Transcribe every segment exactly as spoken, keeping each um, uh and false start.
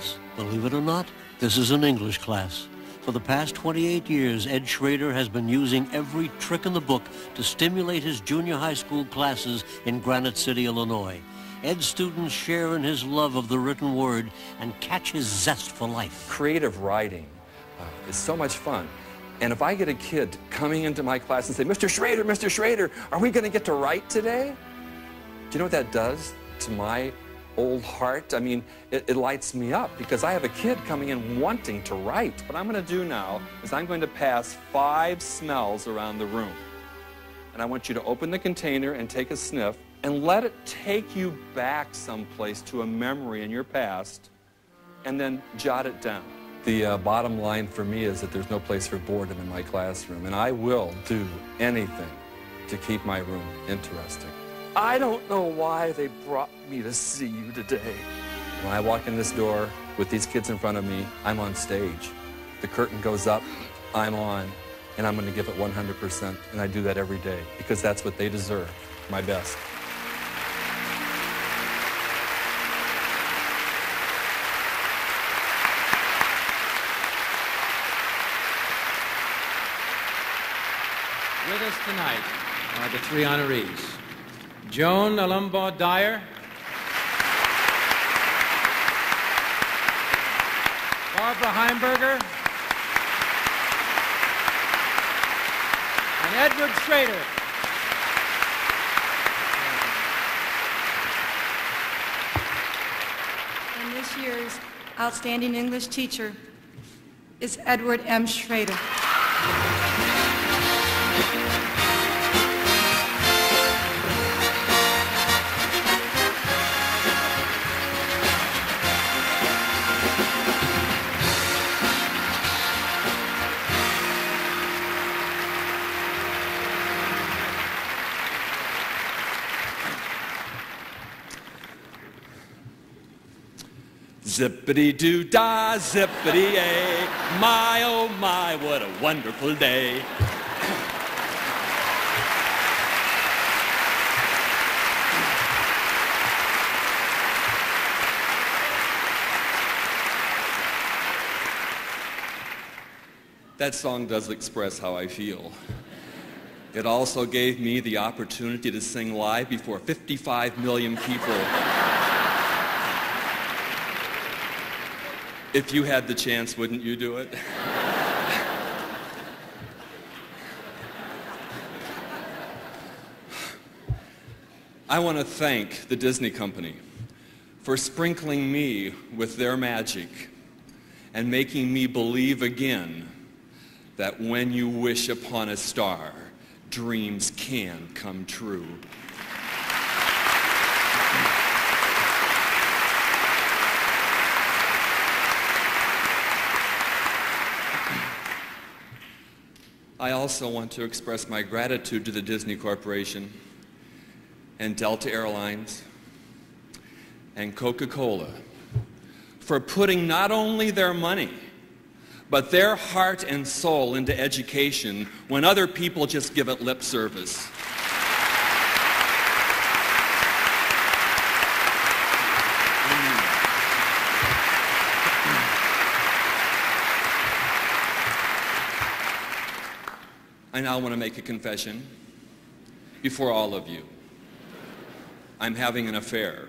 class? Believe it or not, this is an English class. For the past twenty-eight years, Ed Schroeder has been using every trick in the book to stimulate his junior high school classes in Granite City, Illinois. Ed's students share in his love of the written word and catch his zest for life. Creative writing uh, is so much fun. And if I get a kid coming into my class and say, Mister Schroeder, Mister Schroeder, are we going to get to write today? Do you know what that does to my old heart? I mean, it, it lights me up because I have a kid coming in wanting to write. What I'm going to do now is I'm going to pass five smells around the room. And I want you to open the container and take a sniff and let it take you back someplace to a memory in your past and then jot it down. The uh, bottom line for me is that there's no place for boredom in my classroom, and I will do anything to keep my room interesting. I don't know why they brought me to see you today. When I walk in this door with these kids in front of me, I'm on stage. The curtain goes up, I'm on, and I'm going to give it one hundred percent, and I do that every day because that's what they deserve, my best. With us tonight are the three honorees. Joan Alumbaugh Dyer, Barbara Heimberger, and Edward Schroeder. And this year's Outstanding English Teacher is Edward M. Schroeder. Zippity-doo-dah, zippity-ay, my, oh my, what a wonderful day. That song does express how I feel. It also gave me the opportunity to sing live before fifty-five million people. If you had the chance, wouldn't you do it? I want to thank the Disney Company for sprinkling me with their magic and making me believe again that when you wish upon a star, dreams can come true. I also want to express my gratitude to the Disney Corporation and Delta Airlines and Coca-Cola for putting not only their money, but their heart and soul into education when other people just give it lip service. I now want to make a confession before all of you. I'm having an affair.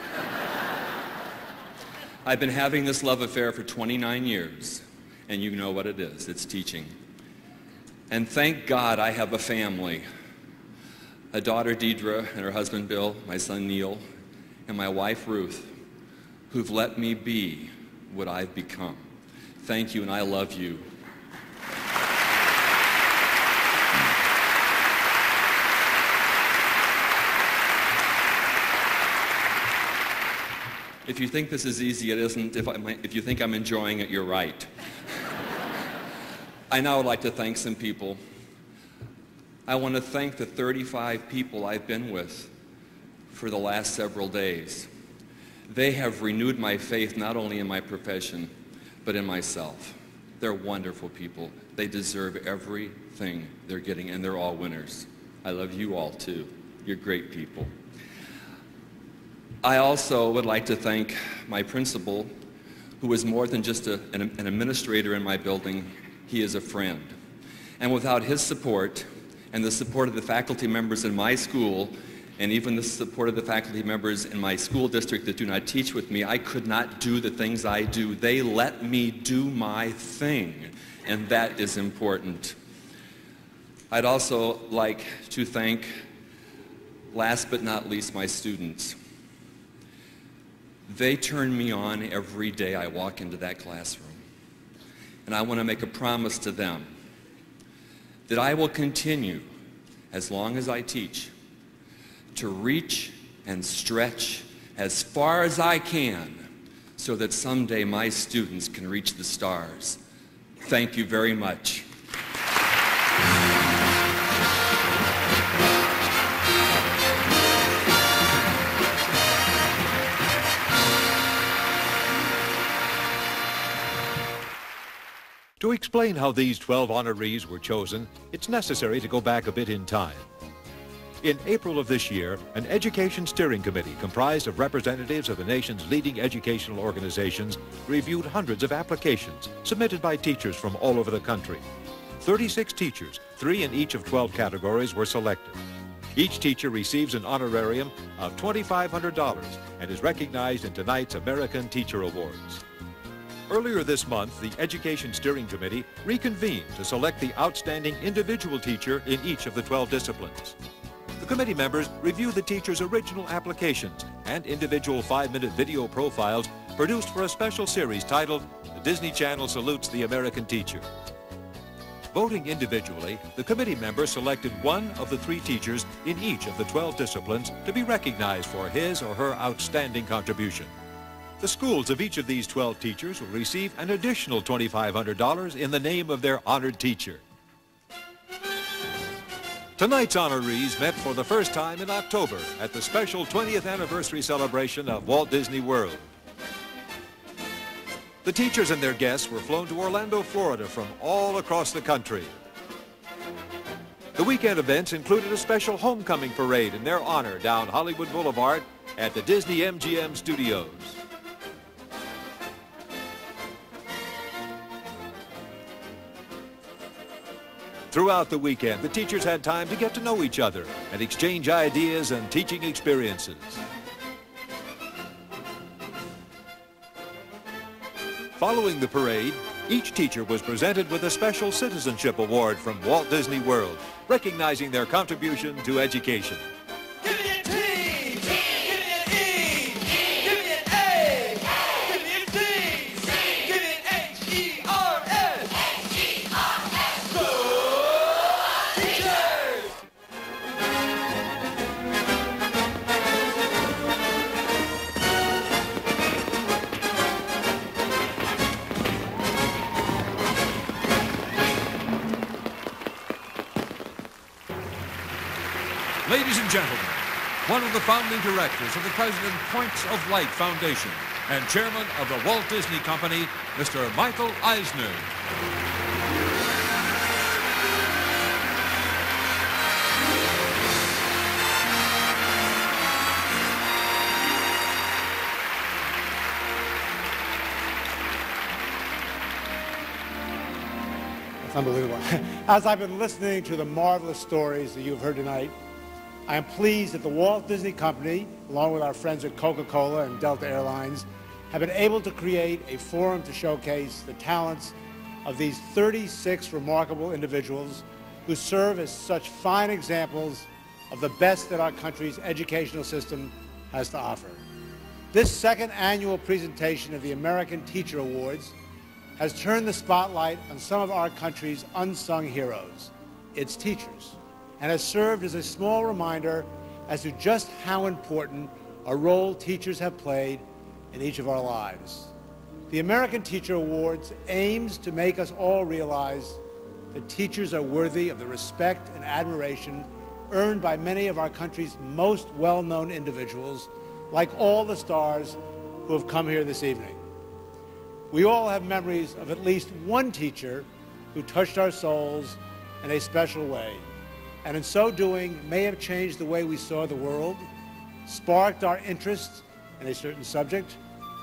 I've been having this love affair for twenty-nine years, and you know what it is. It's teaching. And thank God I have a family, a daughter, Deidre, and her husband, Bill, my son, Neil, and my wife, Ruth, who've let me be what I've become. Thank you, and I love you. If you think this is easy, it isn't. If, I, if you think I'm enjoying it, you're right. I now would like to thank some people. I want to thank the thirty-five people I've been with for the last several days. They have renewed my faith not only in my profession, but in myself. They're wonderful people. They deserve everything they're getting, and they're all winners. I love you all, too. You're great people. I also would like to thank my principal, who is more than just a, an, an administrator in my building. He is a friend. And without his support and the support of the faculty members in my school, and even the support of the faculty members in my school district that do not teach with me, I could not do the things I do. They let me do my thing, and that is important. I'd also like to thank, last but not least, my students. They turn me on every day I walk into that classroom. And I want to make a promise to them that I will continue, as long as I teach, to reach and stretch as far as I can so that someday my students can reach the stars. Thank you very much. To explain how these twelve honorees were chosen, it's necessary to go back a bit in time. In April of this year, an education steering committee comprised of representatives of the nation's leading educational organizations reviewed hundreds of applications submitted by teachers from all over the country. thirty-six teachers, three in each of twelve categories, were selected. Each teacher receives an honorarium of twenty-five hundred dollars and is recognized in tonight's American Teacher Awards. Earlier this month, the Education Steering Committee reconvened to select the outstanding individual teacher in each of the twelve disciplines. The committee members reviewed the teacher's original applications and individual five-minute video profiles produced for a special series titled The Disney Channel Salutes the American Teacher. Voting individually, the committee members selected one of the three teachers in each of the twelve disciplines to be recognized for his or her outstanding contribution. The schools of each of these twelve teachers will receive an additional twenty-five hundred dollars in the name of their honored teacher. Tonight's honorees met for the first time in October at the special twentieth anniversary celebration of Walt Disney World. The teachers and their guests were flown to Orlando, Florida from all across the country. The weekend events included a special homecoming parade in their honor down Hollywood Boulevard at the Disney M G M Studios. Throughout the weekend, the teachers had time to get to know each other and exchange ideas and teaching experiences. Following the parade, each teacher was presented with a special citizenship award from Walt Disney World, recognizing their contribution to education. Give me a T! Give me an E! Give me an A! Give me a D! Give me an H E R S! H E R S! Good teachers! Ladies and gentlemen, one of the founding directors of the President Points of Light Foundation and chairman of the Walt Disney Company, Mister Michael Eisner. It's unbelievable. As I've been listening to the marvelous stories that you've heard tonight, I am pleased that the Walt Disney Company, along with our friends at Coca-Cola and Delta Airlines, have been able to create a forum to showcase the talents of these thirty-six remarkable individuals who serve as such fine examples of the best that our country's educational system has to offer. This second annual presentation of the American Teacher Awards has turned the spotlight on some of our country's unsung heroes, its teachers, and has served as a small reminder as to just how important a role teachers have played in each of our lives. The American Teacher Awards aims to make us all realize that teachers are worthy of the respect and admiration earned by many of our country's most well-known individuals, like all the stars who have come here this evening. We all have memories of at least one teacher who touched our souls in a special way, and in so doing may have changed the way we saw the world, sparked our interest in a certain subject,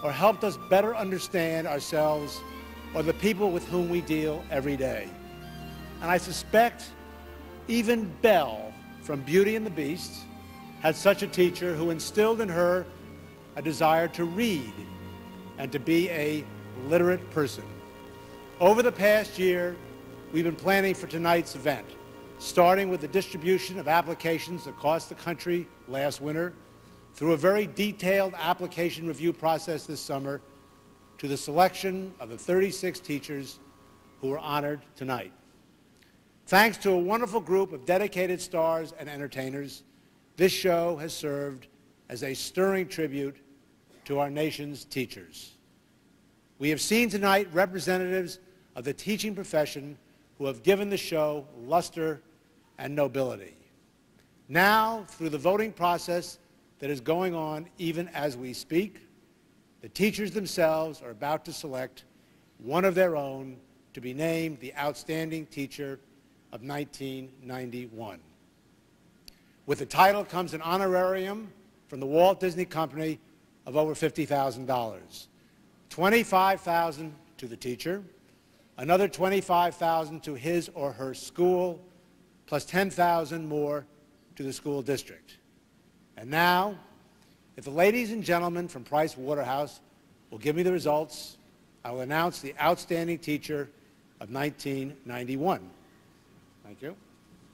or helped us better understand ourselves or the people with whom we deal every day. And I suspect even Belle from Beauty and the Beast had such a teacher who instilled in her a desire to read and to be a literate person. Over the past year, we've been planning for tonight's event, starting with the distribution of applications across the country last winter, through a very detailed application review process this summer, to the selection of the thirty-six teachers who were honored tonight. Thanks to a wonderful group of dedicated stars and entertainers, this show has served as a stirring tribute to our nation's teachers. We have seen tonight representatives of the teaching profession who have given the show luster and nobility. Now, through the voting process that is going on even as we speak, the teachers themselves are about to select one of their own to be named the Outstanding Teacher of nineteen ninety-one. With the title comes an honorarium from the Walt Disney Company of over fifty thousand dollars. twenty-five thousand dollars to the teacher, another twenty-five thousand dollars to his or her school, plus ten thousand dollars more to the school district. And now, if the ladies and gentlemen from Price Waterhouse will give me the results, I will announce the Outstanding Teacher of nineteen ninety-one. Thank you.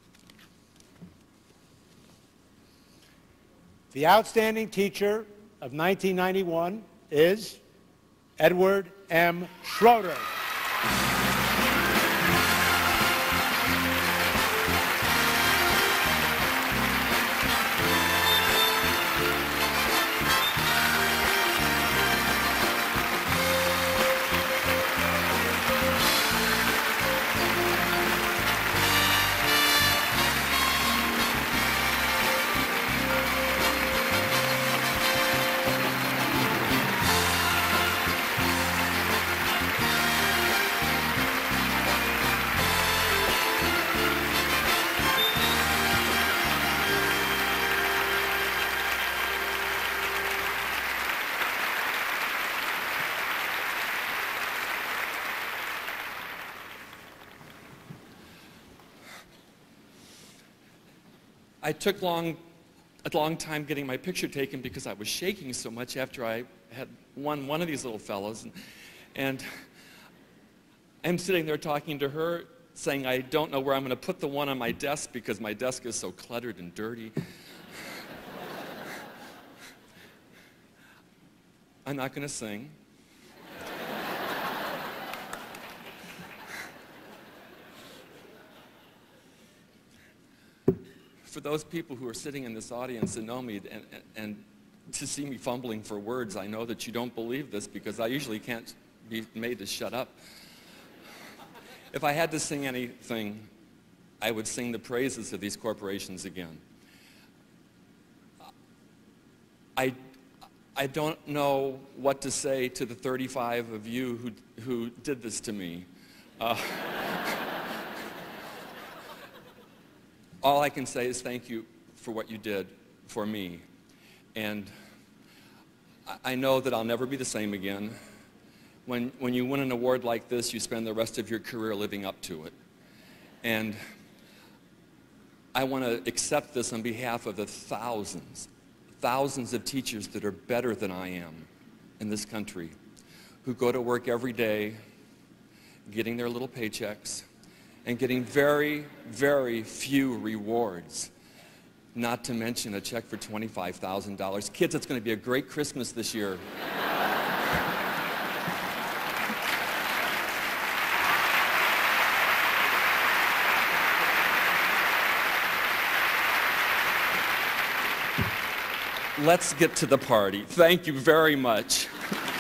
The Outstanding Teacher of nineteen ninety-one is Edward M. Schroeder. I took long, a long time getting my picture taken because I was shaking so much after I had won one of these little fellows. And, and I'm sitting there talking to her, saying I don't know where I'm going to put the one on my desk because my desk is so cluttered and dirty. I'm not going to sing. For those people who are sitting in this audience and know me, and, and, and to see me fumbling for words, I know that you don't believe this because I usually can't be made to shut up. If I had to sing anything, I would sing the praises of these corporations again. I, I don't know what to say to the thirty-five of you who, who did this to me. Uh, All I can say is thank you for what you did for me. And I know that I'll never be the same again. When, when you win an award like this, you spend the rest of your career living up to it. And I want to accept this on behalf of the thousands, thousands of teachers that are better than I am in this country, who go to work every day, getting their little paychecks, and getting very, very few rewards, not to mention a check for twenty-five thousand dollars. Kids, it's going to be a great Christmas this year. Let's get to the party. Thank you very much.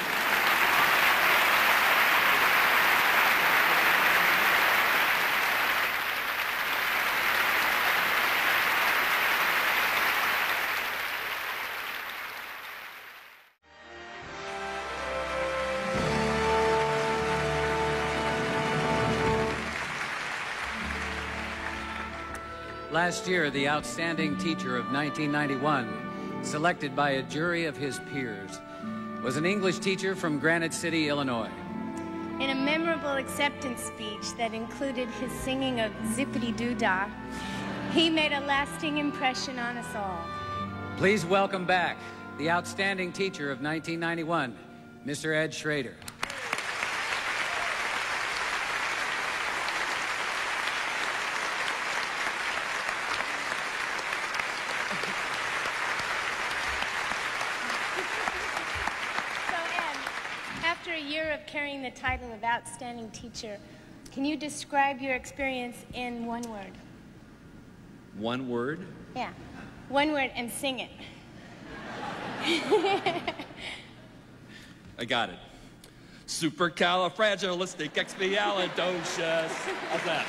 Last year, the Outstanding Teacher of nineteen ninety-one, selected by a jury of his peers, was an English teacher from Granite City, Illinois. In a memorable acceptance speech that included his singing of Zippity-Doo-Dah, he made a lasting impression on us all. Please welcome back the outstanding teacher of nineteen ninety-one, Mister Ed Schroeder. After a year of carrying the title of Outstanding Teacher, can you describe your experience in one word? One word? Yeah, one word and sing it. I got it. Supercalifragilisticexpialidocious. How's that?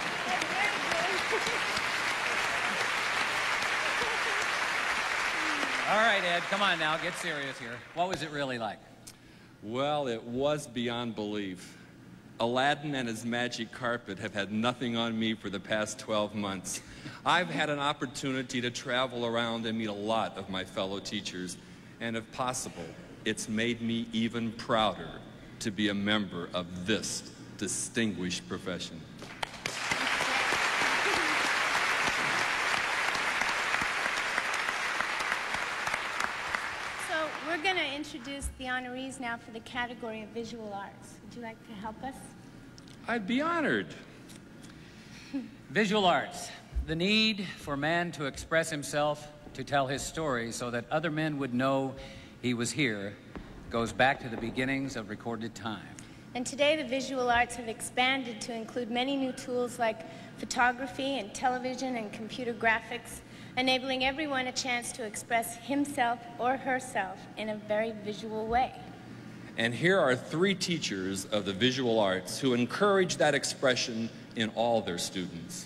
All right, Ed, come on now, get serious here. What was it really like? Well, it was beyond belief. Aladdin and his magic carpet have had nothing on me for the past twelve months. I've had an opportunity to travel around and meet a lot of my fellow teachers, and if possible, it's made me even prouder to be a member of this distinguished profession. We're going to introduce the honorees now for the category of visual arts. Would you like to help us? I'd be honored. Visual arts. The need for man to express himself, to tell his story so that other men would know he was here, goes back to the beginnings of recorded time. And today the visual arts have expanded to include many new tools like photography and television and computer graphics, enabling everyone a chance to express himself or herself in a very visual way. And here are three teachers of the visual arts who encourage that expression in all their students.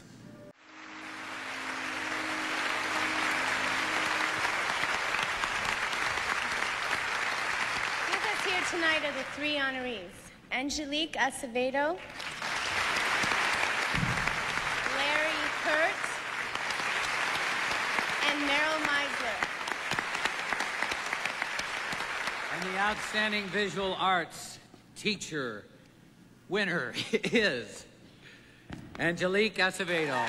With us here tonight are the three honorees: Angelique Acevedo, Larry Kurtz, and Meryl Meisler. And the outstanding visual arts teacher winner is Angelique Acevedo.